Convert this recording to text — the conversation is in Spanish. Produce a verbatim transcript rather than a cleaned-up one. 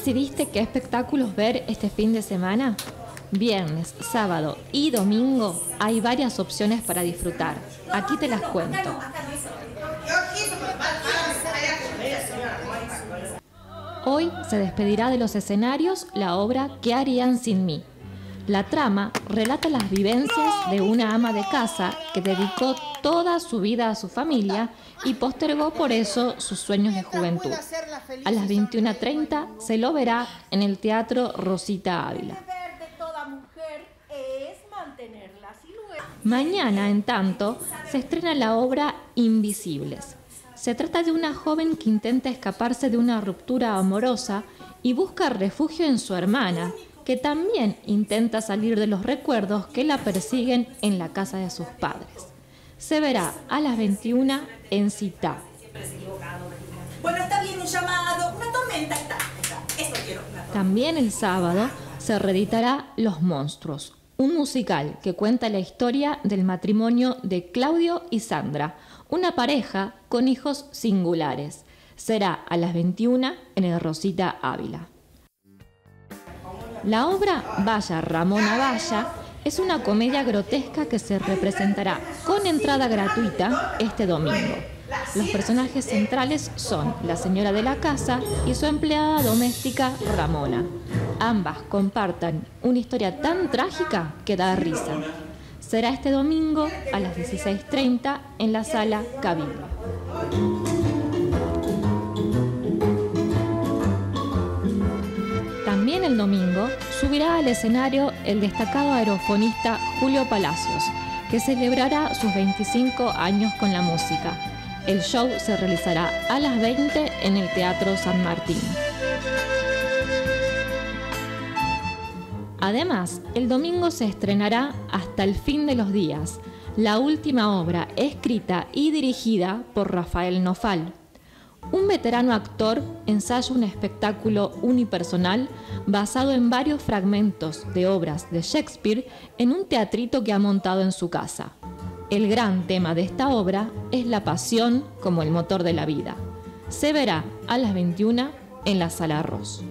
decidiste qué espectáculos ver este fin de semana? Viernes, sábado y domingo hay varias opciones para disfrutar. Aquí te las cuento. Hoy se despedirá de los escenarios la obra ¿Qué harían sin mí? La trama relata las vivencias de una ama de casa que dedicó toda su vida a su familia y postergó por eso sus sueños de juventud. A las veintiuna treinta se lo verá en el Teatro Rosita Ávila. Mañana, en tanto, se estrena la obra Invisibles. Se trata de una joven que intenta escaparse de una ruptura amorosa y busca refugio en su hermana, que también intenta salir de los recuerdos que la persiguen en la casa de sus padres. Se verá a las veintiuna en Citá. Bueno, está bien un llamado, una tormenta, está, está. Eso quiero. También el sábado se reeditará Los Monstruos, un musical que cuenta la historia del matrimonio de Claudio y Sandra, una pareja con hijos singulares. Será a las veintiuna en el Rosita Ávila. La obra Vaya Ramona Vaya es una comedia grotesca que se representará con entrada gratuita este domingo. Los personajes centrales son la señora de la casa y su empleada doméstica Ramona. Ambas compartan una historia tan trágica que da risa. Será este domingo a las dieciséis treinta en la Sala Cabildo. También el domingo subirá al escenario el destacado aerofonista Julio Palacios, que celebrará sus veinticinco años con la música. El show se realizará a las veinte en el Teatro San Martín. Además, el domingo se estrenará Hasta el fin de los días, la última obra escrita y dirigida por Rafael Nofal. Un veterano actor ensaya un espectáculo unipersonal basado en varios fragmentos de obras de Shakespeare en un teatrito que ha montado en su casa. El gran tema de esta obra es la pasión como el motor de la vida. Se verá a las veintiuna en la Sala Ross.